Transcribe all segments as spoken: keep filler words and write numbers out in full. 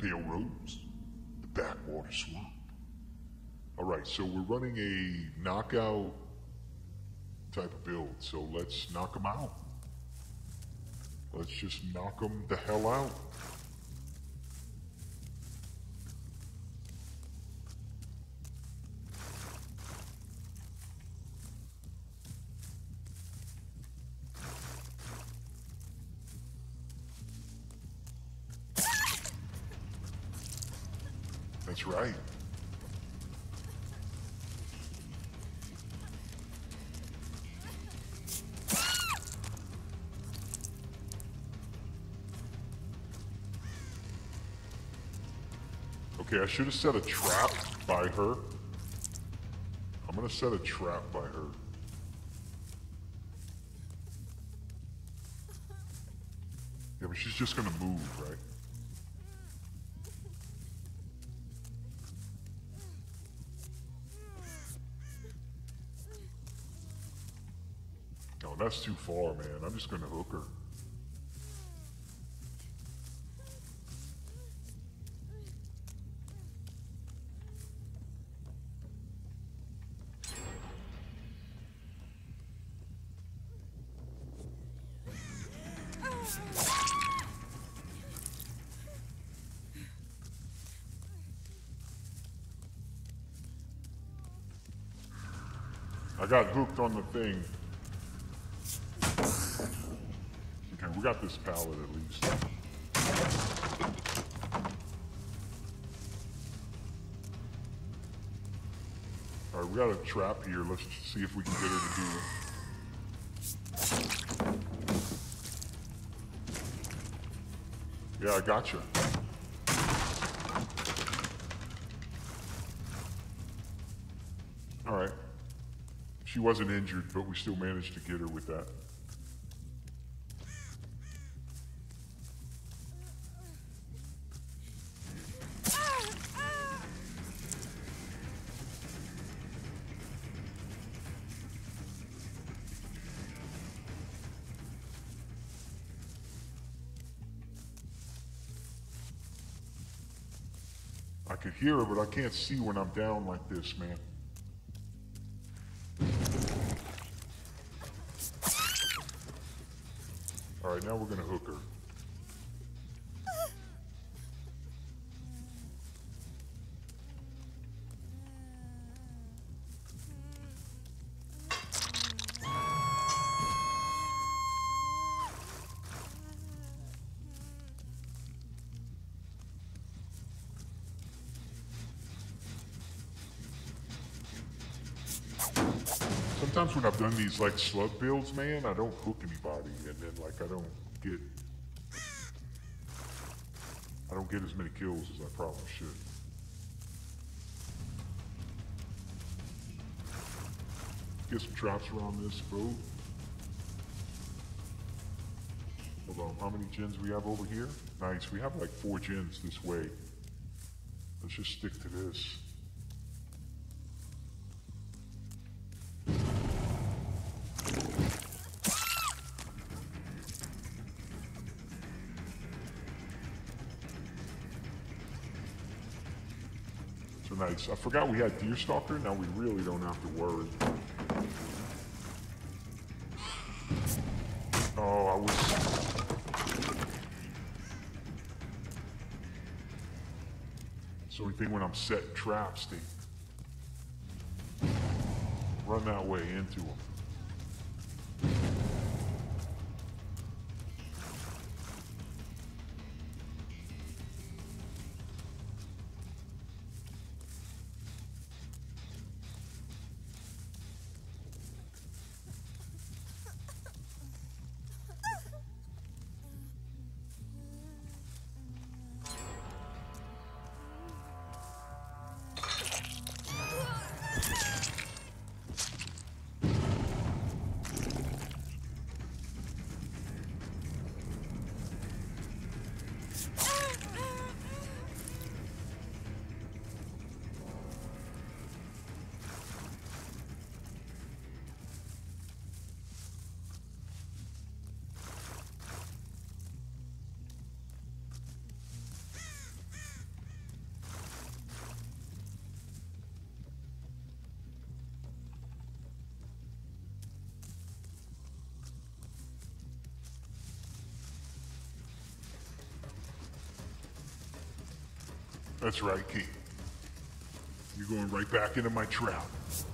Pale Rose, the backwater swamp. Alright, so we're running a knockout type of build, so let's knock them out. Let's just knock them the hell out. That's right. Okay, I should have set a trap by her. I'm gonna set a trap by her. Yeah, but she's just gonna move, right? Oh, that's too far, man. I'm just gonna hook her. I got hooked on the thing. Okay, we got this pallet at least. Alright, we got a trap here. Let's see if we can get her to do it. Yeah, I gotcha. Alright. She wasn't injured, but we still managed to get her with that. I could hear her, but I can't see when I'm down like this, man. Alright, now we're gonna hook her. Sometimes when I've done these like slug builds, man, I don't hook anybody, and then like I don't get, I don't get as many kills as I probably should. Get some traps around this boat. Hold on, how many gens we have over here? Nice, we have like four gens this way. Let's just stick to this. Nice. I forgot we had Deerstalker. Now we really don't have to worry. Oh, I was... It's the only thing when I'm setting traps, they run that way into them. That's right, Kate. You're going right back into my trap.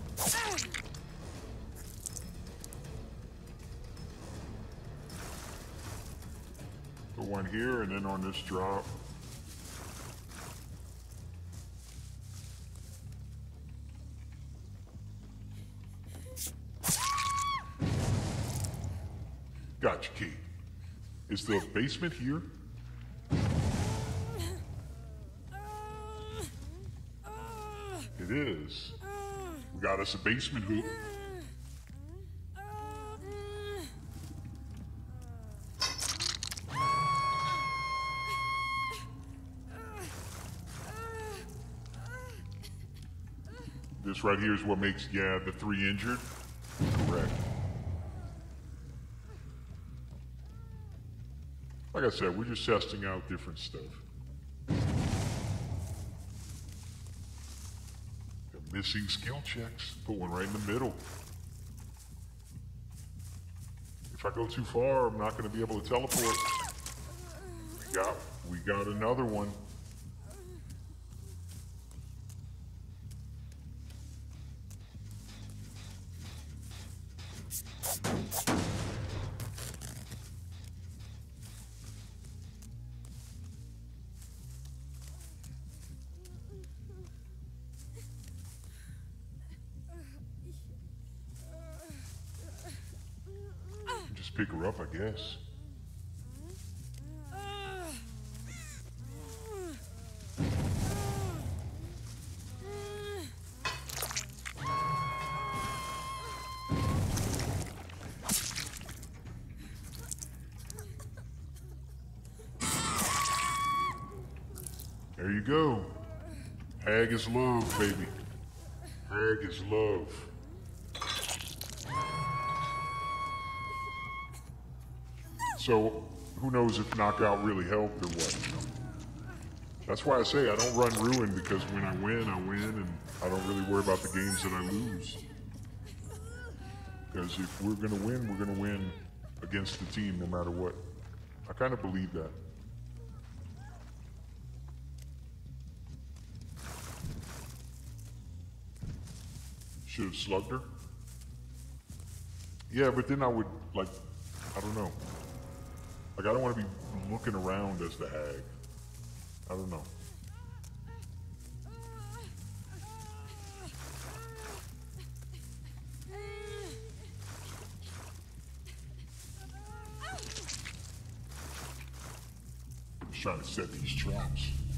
Put one here and then on this drop. Gotcha, Kate. Is the basement here? It is. We got us a basement hoop. This right here is what makes, yeah, the three injured. Correct. Like I said, we're just testing out different stuff. The missing skill checks. Put one right in the middle. If I go too far, I'm not going to be able to teleport. We got, we got another one. Just pick her up, I guess. There you go. Hag is love, baby. Hag is love. So, who knows if knockout really helped or what? That's why I say I don't run Ruin, because when I win, I win, and I don't really worry about the games that I lose. Because if we're going to win, we're going to win against the team no matter what. I kind of believe that. Should have slugged her? Yeah, but then I would, like, I don't know. Like, I don't want to be looking around as the hag. I don't know. I'm just trying to set these traps.